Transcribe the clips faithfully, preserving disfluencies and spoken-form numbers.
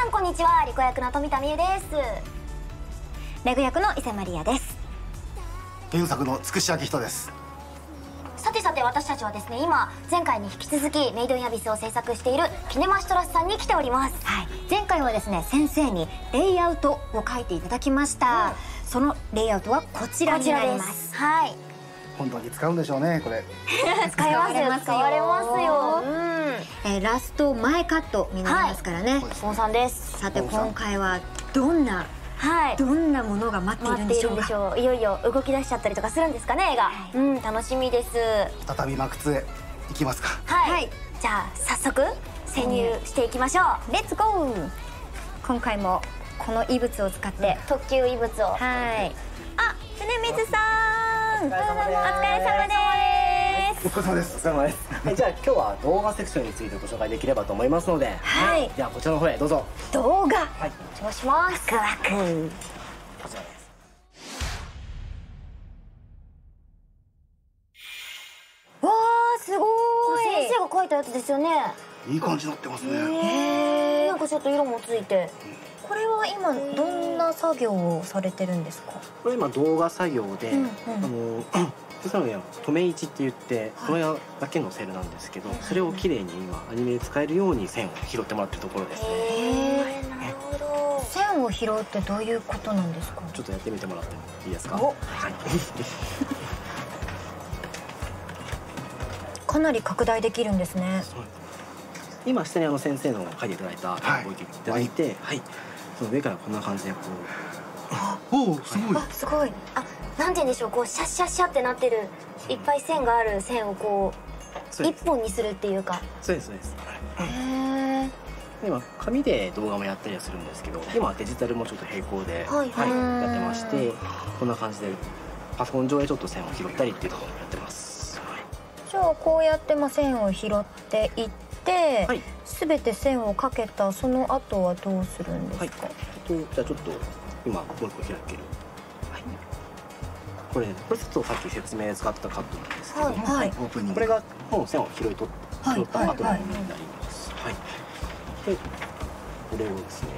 んこんにちは、リコ役の富田美優です。レグ役の伊勢マリアです。 原作のつくしあきひとです。 さてさて、私たちはですね、今前回に引き続きメイドインアビスを制作しているキネマシトラスさんに来ております。 はい、前回はですね、先生にレイアウトを書いていただきました、うん、そのレイアウトはこちらになります。 はい、 本当に使うんでしょうね、これ。 使えますよ、使われますよ。うん、 えー、ラスト前カットになりますからね。 ポンさんです。 さて今回はどんなはい、どんなものが待っているんでしょうか。 いよいよ動き出しちゃったりとかするんですかね、映画。はい、うん、楽しみです。 再びマクツへ行きますか。 はい、はい、じゃあ早速潜入していきましょう。レッツゴー。 今回もこの異物を使って特急異物を。はい。あ、常水さん、お疲れ様です。お疲れ様です。 お疲れ様です。 お疲れ様です。じゃあ今日は動画セクションについてご紹介できればと思いますので、 はい。 じゃあこちらの方へどうぞ。 動画。 はい。 お願いします。 ワクワク。 こちらです。 わあ、すごい。先生が描いたやつですよね。 いい感じになってますね。 へえ。なんかちょっと色もついて。 これは今どんな作業をされてるんですか。 これ今動画作業で、うんうん、あの。実は留め位置って言ってこの矢だけのセルなんですけど、それをきれいに今アニメで使えるように線を拾ってもらってるところですね。 へえ、なるほど。 線を拾うってどういうことなんですか。 ちょっとやってみてもらってもいいですか。 はい。かなり拡大できるんですね。 今下にあの先生の書いていただいたご意見いただいて、はい、その上からこんな感じでこう。おお、すごい。 あ、すごい。あ、なんて言うんでしょう、こうシャッシャッシャってなってるいっぱい線がある線をこう一本にするっていうか。 そうですそうです。 へえ。 今紙で動画もやったりはするんですけど、今はデジタルもちょっと並行で、 はいはい、 やってまして、こんな感じでパソコン上でちょっと線を拾ったりっていうところもやってます。 じゃあこうやってま線を拾っていって、はい、全て線をかけたその後はどうするんですか。はい、 とじゃあちょっと今もう一個開ける。これ、これちょっとさっき説明で使ったカットなんですけど、はい、これがもう線を拾い取拾った後になります。はい。で、これをですね、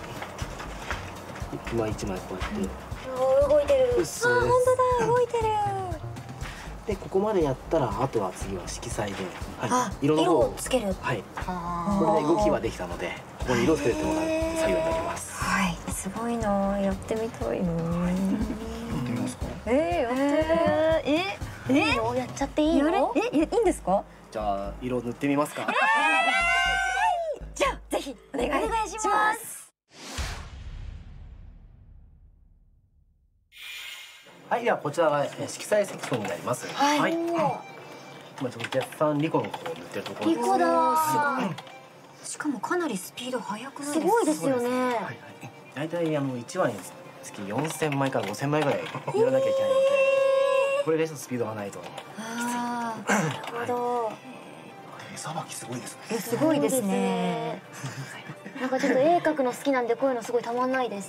一枚一枚こうやって。 おお、動いてる。あ、本当だ、動いてる。 で、ここまでやったら、あとは次は色彩で、 はい、色の方をつける。 はい。これで動きはできたので、ここに色をつけてもらう作業になります。 はい。すごいな、やってみたいな。 えー、ええええやっちゃっていいの？ え、いいんですか？ じゃあ色塗ってみますか。 えー、じゃあぜひお願いします。 はい、ではこちらが色彩セクションになります。はい。はい、今ちょっと絶賛リコの方を塗ってるところです。 リコだ。 しかもかなりスピード速くないですか？ すごいですよね。はいはい。 だいたいあのいちわにつきよんせんまいからごせんまいぐらい塗らなきゃいけないので、これでちょっとスピードがないと。 ああ、なるほど。 手さばきすごいですね。 すごいですね。 なんかちょっと絵描くの好きなんでこういうのすごいたまんないです。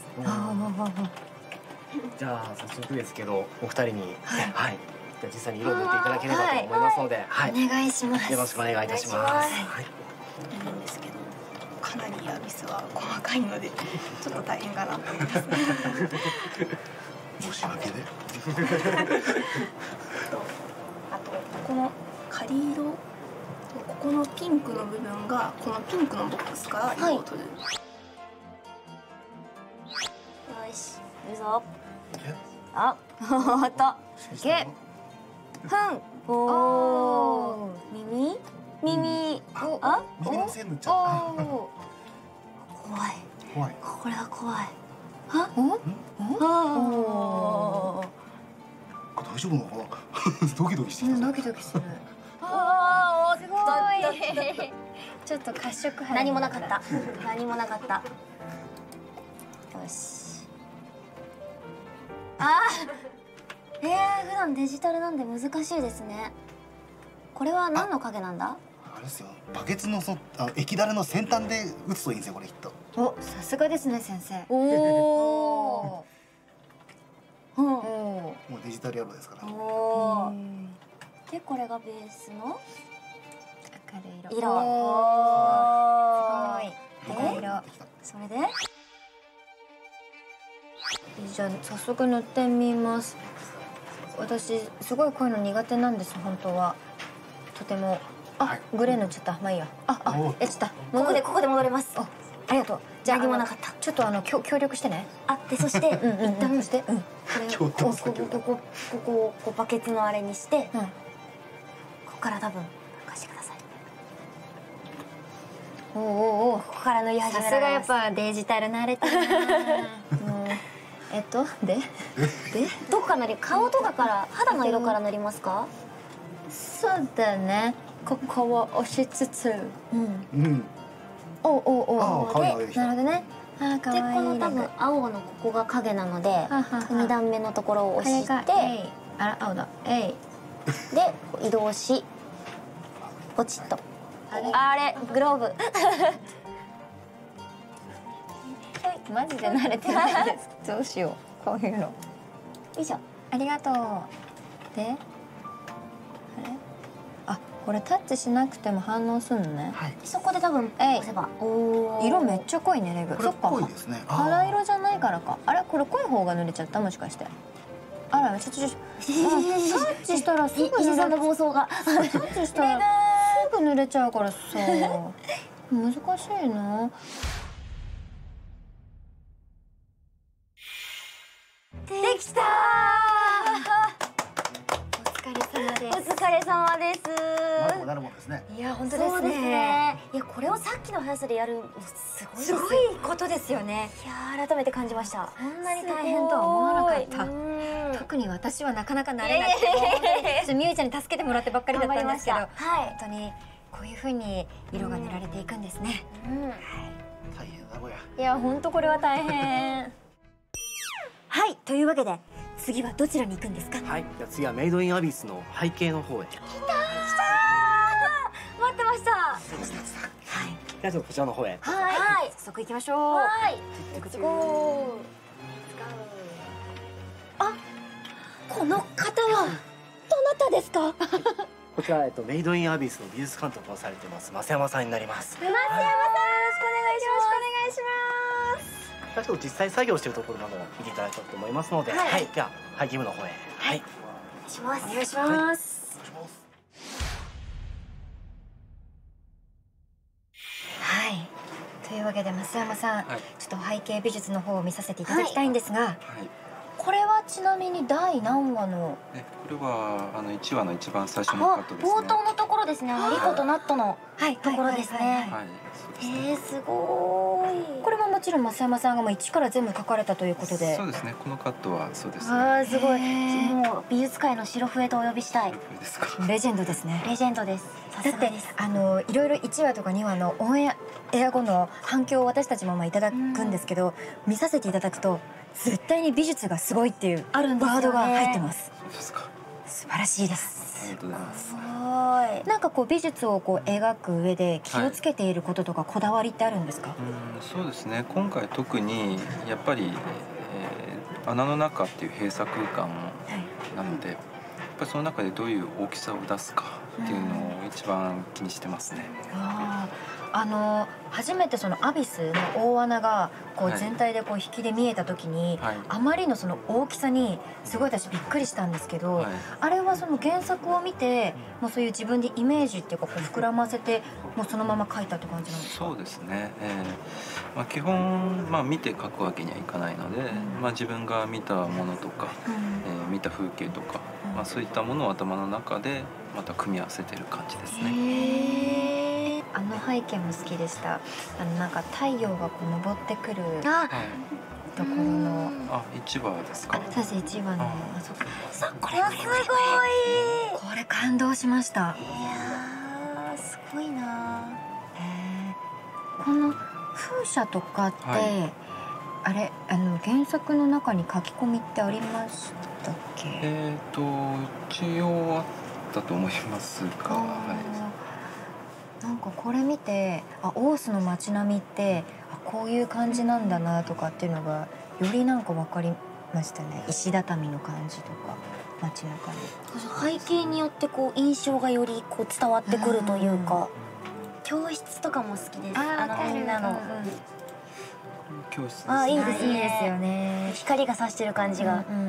じゃあ早速ですけどお二人にはい、じゃあ実際に色を塗っていただければと思いますので、はい、 お願いします。 よろしくお願いいたします。はい。 いいんですけど、かなりアビスは細かいのでちょっと大変かなと思います。 申し訳で。 あとこのカリ色、ここのピンクの部分がこのピンクのボックスから色を取る。 はい、よし、いるぞ。 あ、おっと、いけ。ふん。おお。 耳？耳。 あ、耳の線塗っちゃった。 怖い。 怖い。 これは怖い。あ？ お？ 大丈夫なのかな。ドキドキしてきた。 ドキドキする。ああ、すごい。ちょっと褐色。 何もなかった。何もなかった。よし。ああ。ええ、普段デジタルなんで難しいですね。これは何の影なんだ？ あれですよ。バケツのそあ液だれの先端で打つといいんですよ、これきっと。 お、さすがですね、先生。 おお。 うん。 もうデジタル野郎ですから。 おお。で、これがベースの明るい色。 色。 おお。すごい。 え？ 色。 それでじゃあ早速塗ってみます。私すごいこういうの苦手なんです本当は。とてもあ、はい、グレー塗っちゃった。まあいいや。ああえちゃった。 ここでここで戻れます。 あありがとう。じゃあ何もなかった。 ちょっとあの協協力してね。 あでそしてうんうん、 一旦して、うん、 これをここここここここバケツのあれにして、うん、ここから多分貸してください。 おおおここから塗り始められます。 さすがやっぱデジタル慣れてるな。もうえっとででどこから塗り顔とかから肌の色から塗りますか？ そうだね。ここを押しつつ、 うん。うん。 おおおお。で、 なるほどね。あ可愛い。 でこの多分青のここが影なので、二段目のところを押して、 あら青だ。えい。 で移動し、ポチッと。あれグローブ。 マジで慣れてないです。どうしようこういうの。よいしょ。 ありがとう。で。あ、これタッチしなくても反応するのね。 はい。 そこで多分押せば。 おお。色めっちゃ濃いねレグ。 そっか。濃いですね。 肌色じゃないからか。あれこれ濃い方が塗れちゃったもしかして。あらちょっとちょっと。タッチしたらすぐ塗れ。 伊さんの暴走が。 タッチしたらすぐ塗れちゃうからさ。難しいな。 できたー。 お疲れ様です。 お疲れ様です。 まだなるもんですね。 いや本当ですね。 いやこれをさっきの速さでやるのすごいですよ。 すごいことですよね。 いや改めて感じました。 こんなに大変とは思わなかった。特に私はなかなか慣れなくて、みゆちゃんに助けてもらってばっかりだったんですけど、はい、本当にこういう風に色が塗られていくんですね。 うん。 大変だこりゃ。 いや本当これは大変。 はい、というわけで次はどちらに行くんですか？ はい、じゃあ次はメイドインアビスの背景の方へ。 来たー、待ってました。はい。 じゃあちょっとこちらの方へ。 はい。 早速行きましょう。 はい。レッツゴー。あ、この方はどなたですか？ こちらえっとメイドインアビスの美術監督をされてます増山さんになります。 増山さん、よろしくお願いします。お願いします。 ちょっと実際作業しているところなどを見ていただきたいと思いますので、はい、はい、では背景部の方へ。はい。 お願いします。お願いします。 はい。というわけで増山さん、はい、ちょっと背景美術の方を見させていただきたいんですが、はい、これはちなみに第何話の？ え、これはあのいちわの一番最初のカットですね。 冒頭のところですね。あのリコとナットのところですね。 はい。 えー、すごい。 これももちろん増山さんがもう一から全部描かれたということで。 そうですね。このカットはそうですね。 ああ、すごい。もう美術界の白笛とお呼びしたい。 ですか。 レジェンドですね。 レジェンドです。 だってあのいろいろいちわとかにわのオンエア後の反響を私たちもまあいただくんですけど、見させていただくと絶対に美術がすごいっていうワードが入ってます。 そうですか。 素晴らしいです。 ありがとうございます。 すごい。なんかこう美術をこう描く上で気をつけていることとかこだわりってあるんですか？ はい、うん、そうですね。今回特にやっぱり、えー、穴の中っていう閉鎖空間なので、はい、やっぱりその中でどういう大きさを出すかっていうのを一番気にしてますね。 うん、ああの初めてそのアビスの大穴がこう全体でこう引きで見えた時に、はい、あまりのその大きさにすごい私びっくりしたんですけど、はい、あれはその原作を見てもうそういう自分でイメージっていうかこう膨らませてもうそのまま描いたって感じなんですか？ そうですね、えーまあ、基本、まあ、見て描くわけにはいかないので、うん、まあ、自分が見たものとか、うん、えー、見た風景とか、うん、まあ、そういったものを頭の中でまた組み合わせてる感じですね。 へー、あの背景も好きでした。あのなんか太陽がこう昇ってくるところの、 あ、一話ですか？ そうです、一話の。あ、そっか。そう、これすごい。 これ感動しました。 いやー、すごいな。 へー、この風車とかって、はい、あれあの原作の中に書き込みってありましたっけ？ えっと一応あったと思いますが、はい、 なんかこれ見て、あ、オースの街並みってあこういう感じなんだなとかっていうのがよりなんか分かりましたね。石畳の感じとか街中に背景によってこう印象がよりこう伝わってくるというか、教室とかも好きです。あのみんなの、 教室ですね。 あ、いいですね。 いいですよね。 光が差してる感じが。 うんうんうん、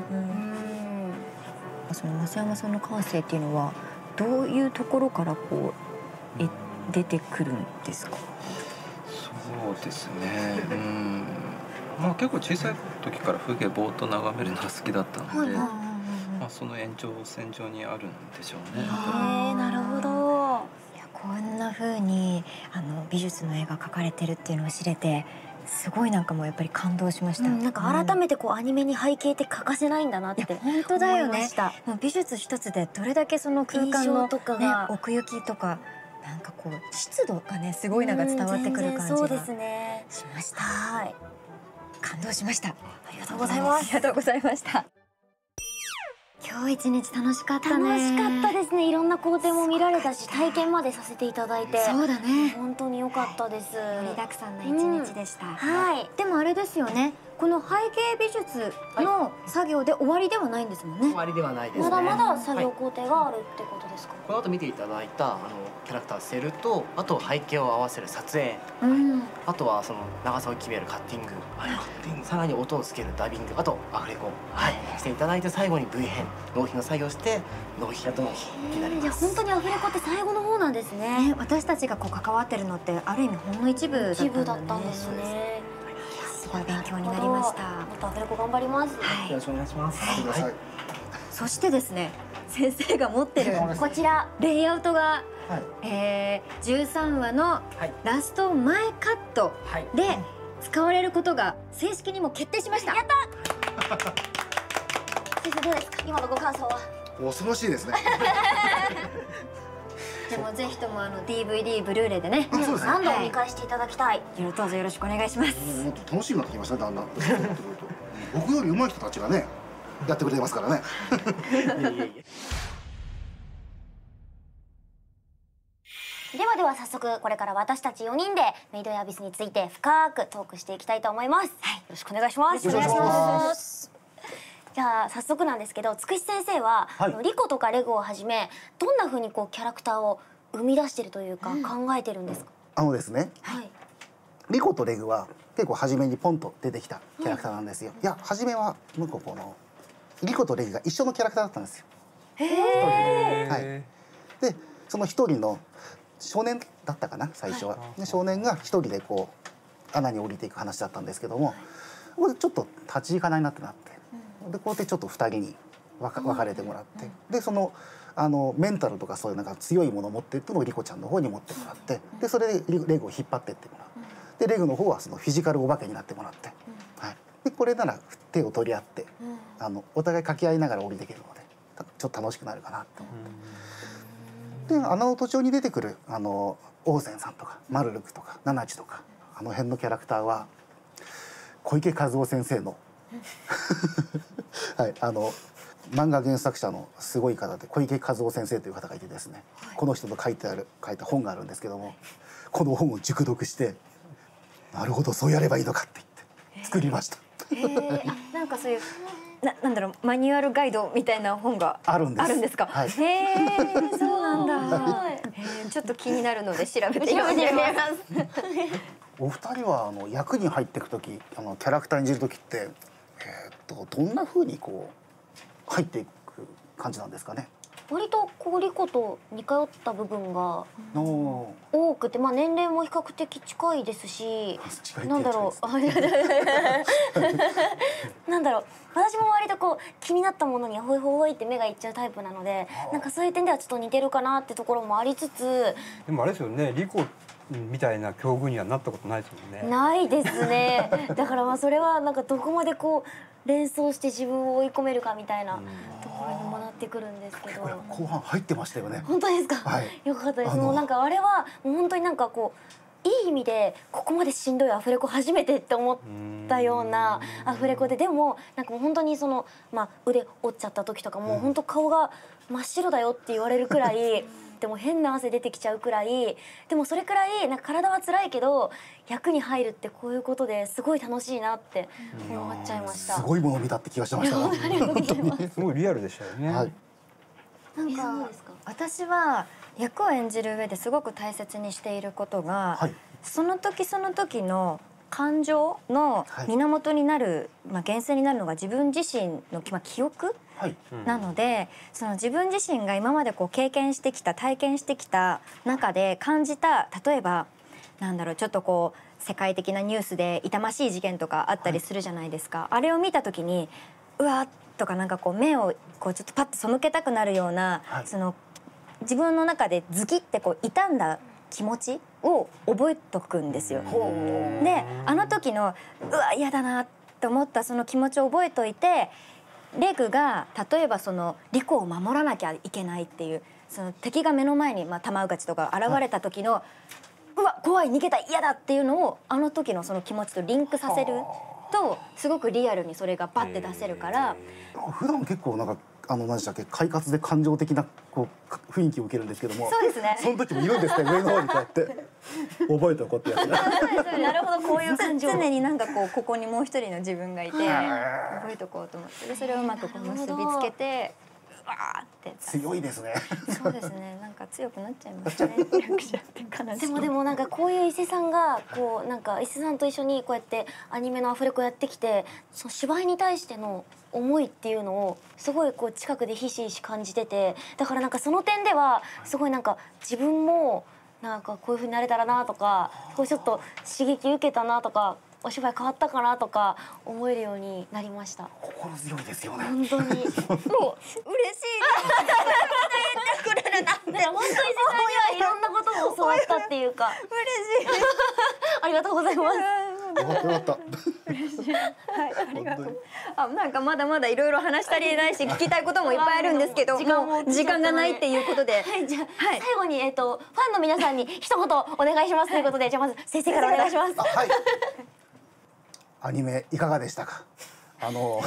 その増山さんの感性っていうのはどういうところからこうえ出てくるんですか？ そうですね。うん。まあ結構小さい時から風景ぼーっと眺めるのが好きだったので、まあその延長線上にあるんでしょうね。 へえ、なるほど。 いや、こんな風にあの美術の絵が描かれてるっていうのを知れて、すごいなんかもうやっぱり感動しました。 うん、なんか改めてこうアニメに背景って欠かせないんだなって本当だよね。 もう美術一つでどれだけその空間の、ね、 とかが奥行きとかなんかこう湿度がねすごいなんか伝わってくる感じがそうですね。 しました。 はい。 感動しました。ありがとうございます。 ありがとうございました。今日一日楽しかったね。 楽しかったですね。いろんな工程も見られたし、体験までさせていただいて。 そうだね。 本当に良かったです。 盛りだくさんな一日でした。うん、 はい。 でもあれですよね。この背景美術の作業で終わりではないんですもんね。 終わりではないですね。 まだまだ作業工程があるってことですか。 この後見ていただいたあのキャラクターセルと、あと背景を合わせる撮影、 うん、 あとはその長さを決めるカッティング、はい、さらに音をつけるダビング、あとアフレコ、はい、していただいて最後に ブイ 編納品の作業して納品や納品になります。 いや本当にアフレコって最後の方なんですね。 ね、私たちがこう関わってるのってある意味ほんの一部だったんだね。 一部だったんですね。 すごい勉強になりました。 またアフレコ頑張ります。 はい、 よろしくお願いします。 はいはい、そしてですね、先生が持ってるこちらレイアウトが、 はい、えー、じゅうさんわのラスト前カットで使われることが正式にも決定しました。 やった先生どうですか、今のご感想は。 恐ろしいですね。 でもぜひともあの ディーブイディー ブルーレイでね、 何度も見返していただきたい。 どうぞよろしくお願いします。 もっと楽しみになってきましたね、だんだん。僕より上手い人たちがねやってくれてますからね。 ではでは早速これから私たちよにんでメイドインアビスについて深くトークしていきたいと思います。はい、よろしくお願いします。 よろしくお願いします。 じゃあ早速なんですけど、つくし先生は、はい、リコとかレゴをはじめどんな風にこうキャラクターを生み出してるというか、うん、考えてるんですか。 あのですね、はい、リコとレグは結構初めにポンと出てきたキャラクターなんですよ。うん、いや初めは向こうこのリコとレグが一緒のキャラクターだったんですよ。 へえ。 はい。でその一人の少年だったかな最初は。はい、で少年が一人でこう穴に降りていく話だったんですけども、はい、ちょっと立ち行かないなってなって。でこうやってちょっとふたりに分か、分かれてもらって、でそのあのメンタルとかそういうなんか強いものを持ってってのをリコちゃんの方に持ってもらって、でそれでレグを引っ張ってってもらう。でレグの方はそのフィジカルお化けになってもらって、はい、でこれなら手を取り合って、あのお互い掛け合いながら降りていけるのでちょっと楽しくなるかなと思って。で穴の途中に出てくるあのオーゼンさんとかマルルクとかナナチとかあの辺のキャラクターは小池和夫先生のはい、あの漫画原作者のすごい方で小池和夫先生という方がいてですね、はい、この人の書いてある書いた本があるんですけども、この本を熟読してなるほどそうやればいいのかって言って作りました。 えー、あ、なんかそういうな、なんだろう、マニュアルガイドみたいな本があるんです。 あるんですか。はい、へえ、そうなんだ。はい、えー、ちょっと気になるので調べてみます。 お二人はあの役に入っていく時、あのキャラクター演じる時って、えー、っとどんな風にこう入っていく感じなんですかね。 割とこうリコと似通った部分が多くて、まあ年齢も比較的近いですし、なんだろうなんだろう、私も割とこう気になったものにホイホイって目がいっちゃうタイプなので、なんかそういう点ではちょっと似てるかなってところもありつつ、 でもあれですよね、リコみたいな境遇にはなったことないですもんね。 ないですね。だからまあそれはなんかどこまでこう連想して自分を追い込めるかみたいなところにもなってくるんですけど。 後半入ってましたよね。 本当ですか。はい、よかったです。もうなんかあれはもう本当になんかこういい意味でここまでしんどいアフレコ初めてって思ったようなアフレコで、でもなんかもう本当にそのまあ腕折っちゃった時とかも本当顔が真っ白だよって言われるくらい。でも変な汗出てきちゃうくらい、でもそれくらいなんか体は辛いけど役に入るってこういうことですごい楽しいなって思っちゃいました。 すごいものを見たって気がしました。 すごいリアルでしたよね。はい、 なんか私は役を演じる上ですごく大切にしていることが、はい、その時その時の感情の源になる、はい、まあ、源泉になるのが自分自身の、まあ、記憶、はい、なので、その自分自身が今までこう経験してきた体験してきた中で感じた、例えばなんだろう、ちょっとこう世界的なニュースで痛ましい事件とかあったりするじゃないですか、はい、あれを見た時にうわっとかなんかこう目をこうちょっとパッと背けたくなるような、はい、その自分の中でズキってこう傷んだ気持ちを覚えとくんですよ。であの時のうわ嫌だなって思ったその気持ちを覚えといて、レグが例えばそのリコを守らなきゃいけないっていう、その敵が目の前に、まあ、タマウガチとか現れた時の、はい、うわ怖い逃げたい嫌だっていうのをあの時のその気持ちとリンクさせるとすごくリアルにそれがバッて出せるから。 普段結構なんかあの何でしたっけ、快活で感情的なこう雰囲気を受けるんですけども、 そうですね、 その時もいるんですね、上の方にこうやって覚えておこうってやつがなるほど、こういう感情常になんかこうここにもう一人の自分がいて覚えておこうと思って、でそれをうまくこう結びつけてわーって強いですね。 そうですね、なんか強くなっちゃいましたね役者って悲しい。 でもでもなんかこういう伊勢さんがこうなんか伊勢さんと一緒にこうやってアニメのアフレコやってきて、その芝居に対しての思いっていうのをすごいこう近くでひしひし感じてて、だからなんかその点ではすごいなんか自分もなんかこういう風になれたらなとか、こうちょっと刺激受けたなとか、お芝居変わったかなとか思えるようになりました。 心強いですよね。 本当に。もう嬉しい。言ってくれるなって。本当に伊勢さんにはいろんなことも教わったっていうか。 嬉しい。 ありがとうございます。 よかったよかった。 嬉しい。はい、ありがとう。あ、なんかまだまだいろいろ話し足りないし聞きたいこともいっぱいあるんですけど、もう時間がないっていうことで。 はい、じゃあ最後にえっとファンの皆さんに一言お願いしますということで、じゃあまず先生からお願いします。 はい。アニメいかがでしたか。あの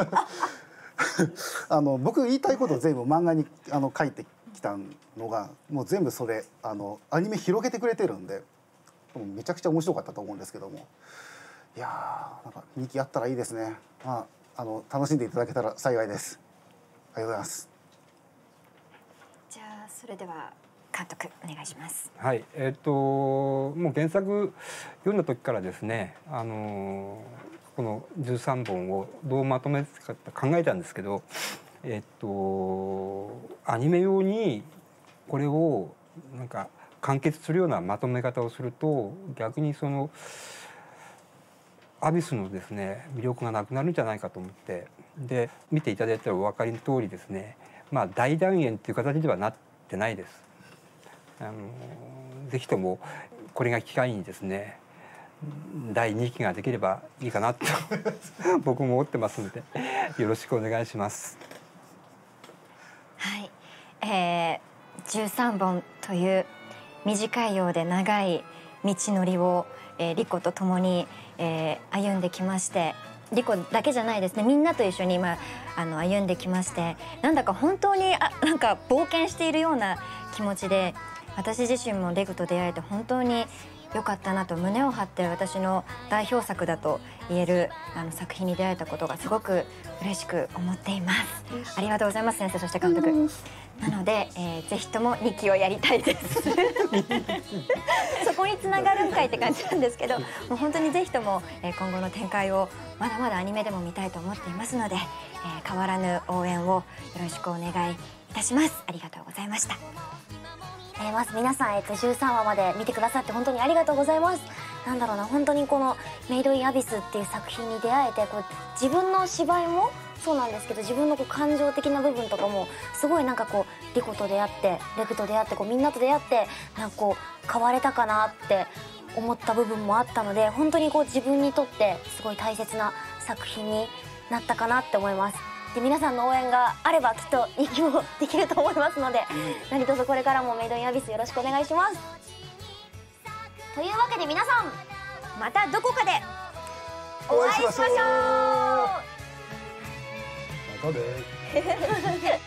あの僕言いたいことを全部漫画にあの書いてきたのがもう全部それ、あのアニメ広げてくれてるんでめちゃくちゃ面白かったと思うんですけども、いやーなんかにきあったらいいですね。まああの楽しんでいただけたら幸いです。ありがとうございます。 じゃあそれでは監督お願いします。 はい、えっともう原作読んだ時からですね、あのこのじゅうさんぼんをどうまとめるか考えたんですけど、えっとアニメ用にこれをなんか完結するようなまとめ方をすると逆にそのアビスのですね魅力がなくなるんじゃないかと思って、で見ていただいたらお分かりの通りですね、まあ大団円っていう形ではなってないです。あのぜひともこれが機会にですねだいにきができればいいかなと僕も思ってますのでよろしくお願いします。 はい、えー、じゅうさんぼんという短いようで長い道のりを、えー、リコと共に、えー、歩んできまして、リコだけじゃないですね、みんなと一緒に今あの歩んできまして、なんだか本当にあなんか冒険しているような気持ちで、私自身もレグと出会えて本当に良かったなと胸を張って私の代表作だと言えるあの作品に出会えたことがすごく嬉しく思っています。ありがとうございます先生、そして監督。なので、えー、ぜひともにきをやりたいですそこに繋がるんかいって感じなんですけど、もう本当にぜひとも、えー、今後の展開をまだまだアニメでも見たいと思っていますので、えー、変わらぬ応援をよろしくお願いいたします。ありがとうございました。 えー、まず皆さん、えっと、じゅうさんわまで見てくださって本当にありがとうございます。なんだろうな、本当にこの「メイド・イン・アビス」っていう作品に出会えて、こう自分の芝居もそうなんですけど、自分のこう感情的な部分とかもすごいなんかこうリコと出会ってレグと出会ってこうみんなと出会ってなんかこう変われたかなって思った部分もあったので、本当にこう自分にとってすごい大切な作品になったかなって思います。で皆さんの応援があればきっとにきもできると思いますので、何卒これからもメイドインアビスよろしくお願いします。というわけで皆さん、 またどこかでお会いしましょう。 うまたね